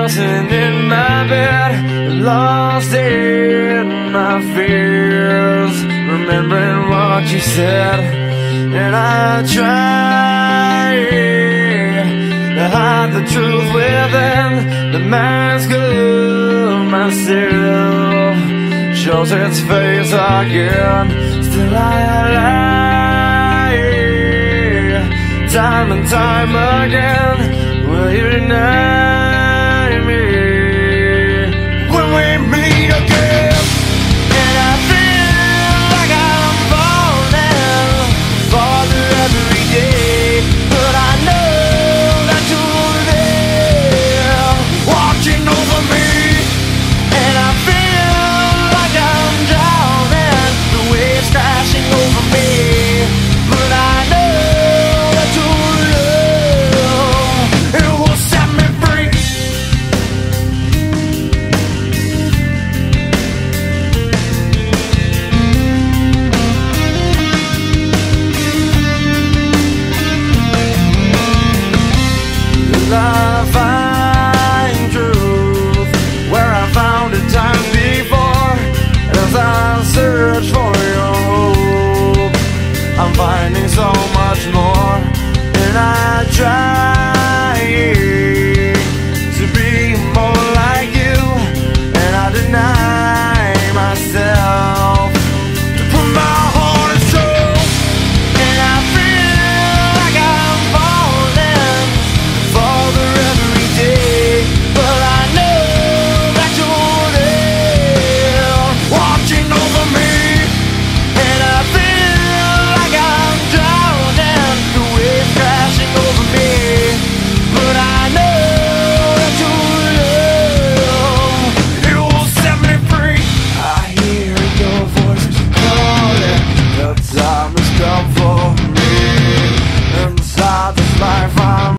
tossing in my bed, lost in my fears, remembering what you said. And I try to hide the truth within. The mask of myself shows its face again. Still I lie, time and time again. Will you deny